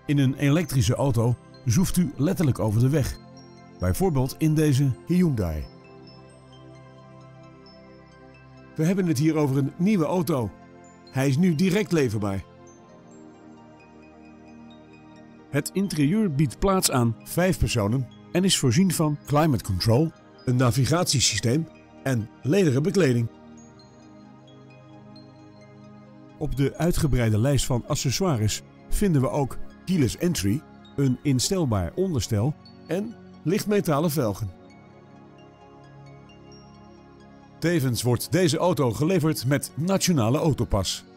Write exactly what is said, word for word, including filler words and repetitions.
In een elektrische auto zoeft u letterlijk over de weg. Bijvoorbeeld in deze Hyundai. We hebben het hier over een nieuwe auto. Hij is nu direct leverbaar. Het interieur biedt plaats aan vijf personen en is voorzien van climate control, een navigatiesysteem en lederen bekleding. Op de uitgebreide lijst van accessoires vinden we ook keyless entry, een instelbaar onderstel en lichtmetalen velgen. Tevens wordt deze auto geleverd met Nationale Autopas.